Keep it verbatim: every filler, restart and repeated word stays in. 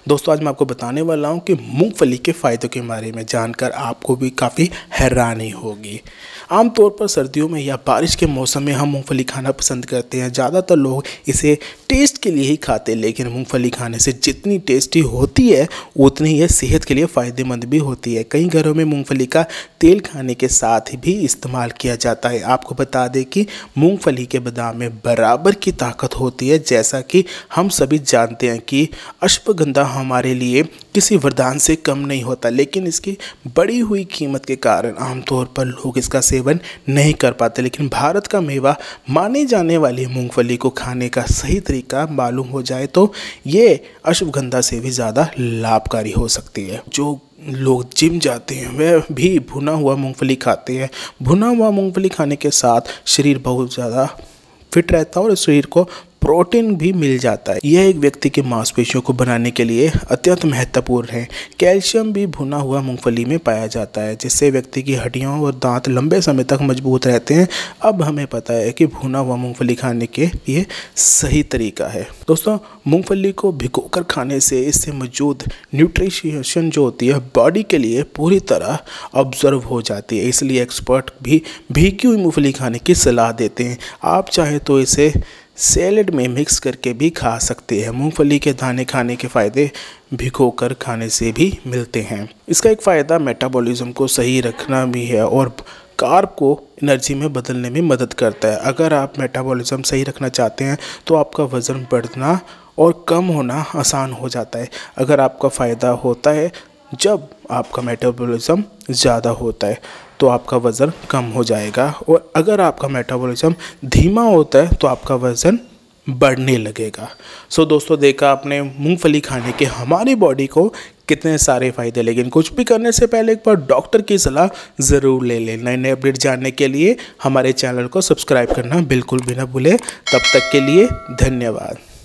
दोस्तों आज मैं आपको बताने वाला हूं कि मूंगफली के फ़ायदों के बारे में जानकर आपको भी काफ़ी हैरानी होगी। आमतौर पर सर्दियों में या बारिश के मौसम में हम मूंगफली खाना पसंद करते हैं। ज़्यादातर लोग इसे टेस्ट के लिए ही खाते हैं, लेकिन मूंगफली खाने से जितनी टेस्टी होती है उतनी ये सेहत के लिए फ़ायदेमंद भी होती है। कई घरों में मूंगफली का तेल खाने के साथ भी इस्तेमाल किया जाता है। आपको बता दें कि मूंगफली के बादाम में बराबर की ताकत होती है। जैसा कि हम सभी जानते हैं कि अश्वगंधा हमारे लिए किसी वरदान से कम नहीं होता, लेकिन इसकी बढ़ी हुई कीमत के कारण आमतौर पर लोग इसका सेवन नहीं कर पाते। लेकिन भारत का मेवा माने जाने वाली मूंगफली को खाने का सही तरीका मालूम हो जाए तो ये अश्वगंधा से भी ज़्यादा लाभकारी हो सकती है। जो लोग जिम जाते हैं वह भी भुना हुआ मूंगफली खाते हैं। भुना हुआ मूंगफली खाने के साथ शरीर बहुत ज़्यादा फिट रहता है और शरीर को प्रोटीन भी मिल जाता है। यह एक व्यक्ति की मांसपेशियों को बनाने के लिए अत्यंत महत्वपूर्ण है। कैल्शियम भी भुना हुआ मूंगफली में पाया जाता है, जिससे व्यक्ति की हड्डियां और दांत लंबे समय तक मजबूत रहते हैं। अब हमें पता है कि भुना हुआ मूंगफली खाने के लिए सही तरीका है। दोस्तों मूंगफली को भिगोकर खाने से इससे मौजूद न्यूट्रिशन जो होती है बॉडी के लिए पूरी तरह ऑब्जर्व हो जाती है, इसलिए एक्सपर्ट भी भीगी हुई मूंगफली खाने की सलाह देते हैं। आप चाहे तो इसे सैलेड में मिक्स करके भी खा सकते हैं। मूंगफली के दाने खाने के फ़ायदे भिगोकर खाने से भी मिलते हैं। इसका एक फ़ायदा मेटाबॉलिज्म को सही रखना भी है और कार्ब को एनर्जी में बदलने में मदद करता है। अगर आप मेटाबॉलिज्म सही रखना चाहते हैं तो आपका वज़न बढ़ना और कम होना आसान हो जाता है। अगर आपका फ़ायदा होता है जब आपका मेटाबॉलिज्म ज़्यादा होता है तो आपका वज़न कम हो जाएगा, और अगर आपका मेटाबॉलिज्म धीमा होता है तो आपका वज़न बढ़ने लगेगा। सो दोस्तों देखा आपने मूंगफली खाने के हमारी बॉडी को कितने सारे फ़ायदे, लेकिन कुछ भी करने से पहले एक बार डॉक्टर की सलाह ज़रूर ले लें। नए नए अपडेट जानने के लिए हमारे चैनल को सब्सक्राइब करना बिल्कुल भी ना भूलें। तब तक के लिए धन्यवाद।